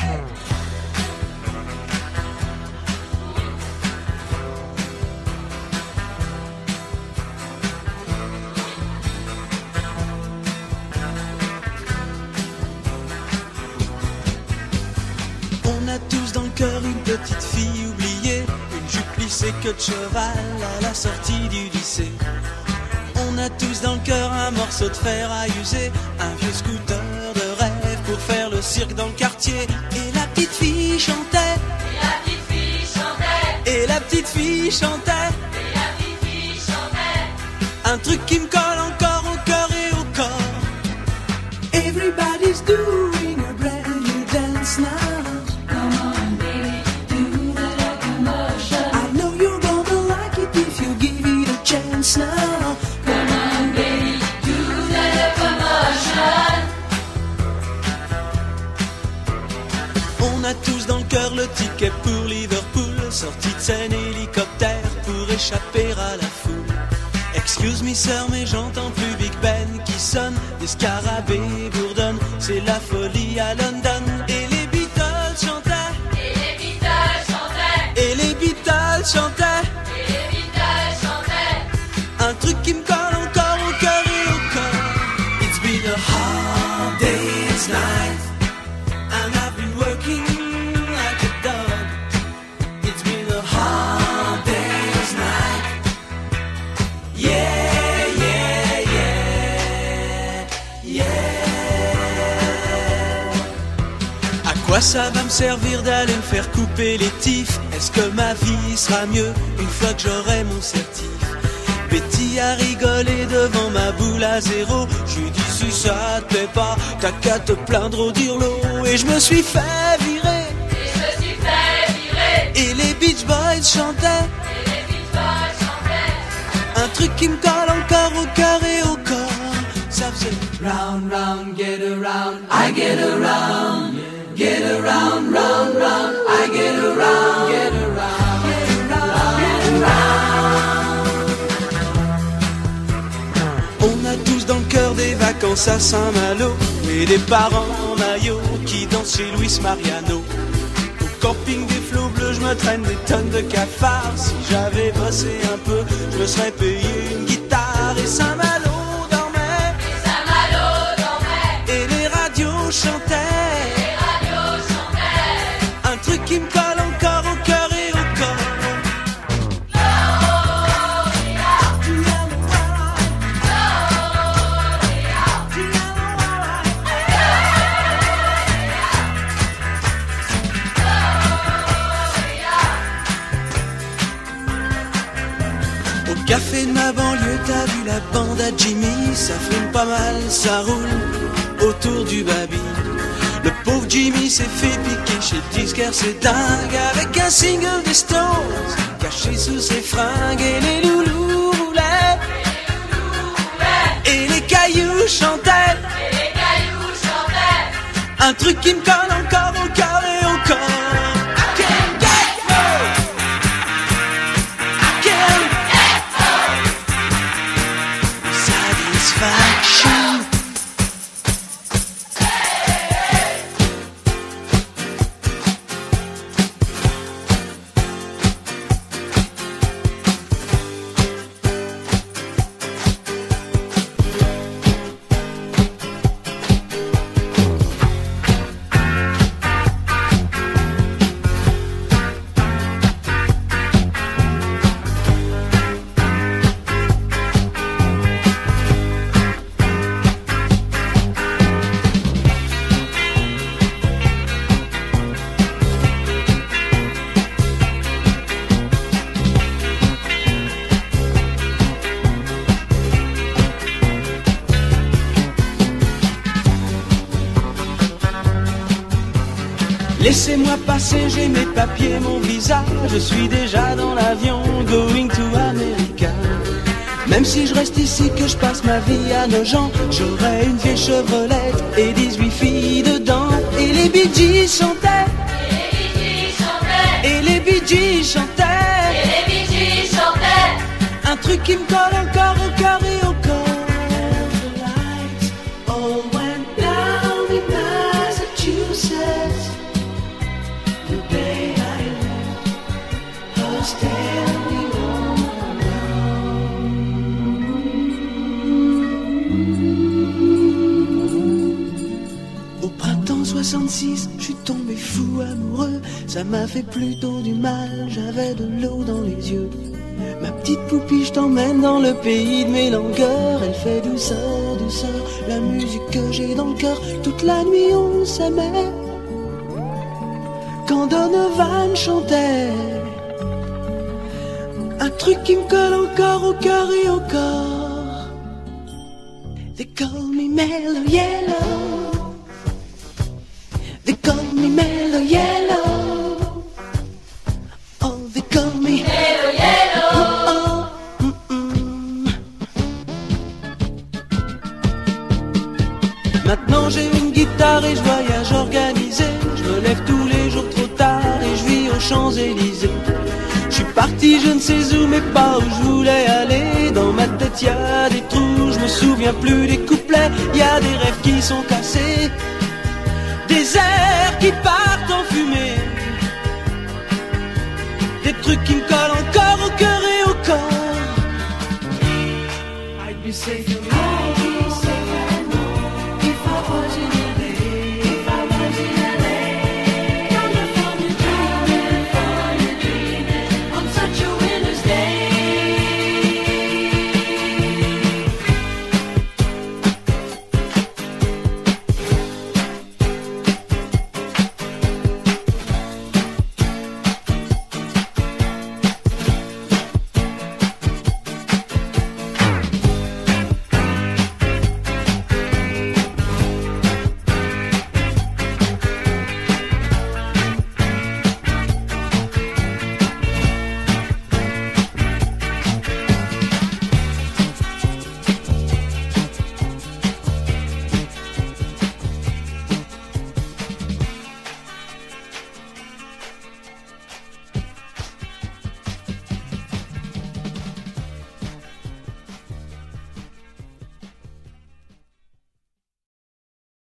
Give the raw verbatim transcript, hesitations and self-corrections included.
On a tous dans le cœur une petite fille oubliée, une jupe lissée queue de cheval à la sortie du lycée. On a tous dans le cœur un morceau de fer à user, un vieux scooter de rêve pour faire le cirque dans le quartier. Et la petite fille chantait, Et la petite fille chantait, et la petite fille chantait, et la petite fille chantait. un truc qui me colle encore au cœur et au corps. Everybody's doing a brand new dance now. Come on, baby, do the locomotion. I know you're gonna like it if you give it a chance now. Come on, baby, do the locomotion. On a tous dans le cœur le ticket pour Liverpool, sortie de scène hélicoptère pour échapper à la foule. Excuse me sir, mais j'entends plus Big Ben qui sonne, des scarabées bourdonnent, c'est la folie à London. Et les Beatles chantaient, Et les Beatles chantaient, et les Beatles chantaient, et les Beatles chantaient. un truc qui me colle encore au cœur et au corps. It's been a hard day's night, and I've been working like a dog. It's been a hard day's night. Yeah, yeah, yeah, yeah. À quoi ça va me servir d'aller me faire couper les tifs? Est-ce que ma vie sera mieux une fois que j'aurai mon certif? Betty a rigolé devant ma boule à zéro. Je lui dis si ça te plaît pas, t'as qu'à te plaindre au dirlo. Et je me suis fait virer, Et je me suis fait virer, et les Beach Boys chantaient, et les Beach Boys chantaient. un truc qui me colle encore au cœur et au corps. Ça faisait round, round, get around, I get around, get around, round, round, I get around, get around, get around, get around. On a tous dans le cœur des vacances à Saint-Malo et des parents en maillot qui dansent chez Luis Mariano. Au camping des flots bleus, je me traîne des tonnes de cafards. Si j'avais bossé un peu, je me serais payé une guitare. Et Saint-Malo dormait, Et Saint-Malo dormait, et les radios chantaient, et les radios chantaient. un truc qui me colle encore au cœur et au corps. Au café de ma banlieue, t'as vu la bande à Jimmy, ça fume pas mal, ça roule autour du baby. Le pauvre Jimmy s'est fait piquer chez le disquaire, c'est dingue, avec un single des Stones caché sous ses fringues. Et les loulous roulaient, et les cailloux chantaient, Et les cailloux chantaient. un truc qui me colle encore au cœur et au corps. I can't get no, I can't satisfaction. Laissez-moi passer, j'ai mes papiers, mon visa. Je suis déjà dans l'avion, going to America. Même si je reste ici, que je passe ma vie à Nogent, j'aurai une vieille Chevrolet et dix-huit filles dedans. Et les Bee Gees chantaient, Et les Bee Gees chantaient, et les Bee Gees chantaient, et les Bee Gees chantaient. un truc qui me colle encore au cœur et au corps. The lights all went down in Massachusetts. soixante-six, je suis tombé fou amoureux. Ça m'a fait plutôt du mal, j'avais de l'eau dans les yeux. Ma petite poupie, je t'emmène dans le pays de mes langueurs. Elle fait douceur, douceur, la musique que j'ai dans le cœur. Toute la nuit on s'aimait, quand Donovan chantait. Un truc qui me colle encore au cœur et au corps. They call me Mellow Yellow. They call me Mellow Yellow. Oh, they call me Mellow Yellow. Oh, oh, mm, mm. Maintenant j'ai une guitare et je voyage organisé. Je me lève tous les jours trop tard et je vis aux Champs-Élysées. Je suis parti je ne sais où mais pas où je voulais aller. Dans ma tête y a des trous, je me souviens plus des couplets. Y a des rêves qui sont cassés, des airs qui partent en fumée, des trucs qui me collent encore au cœur et au corps. I'd be safe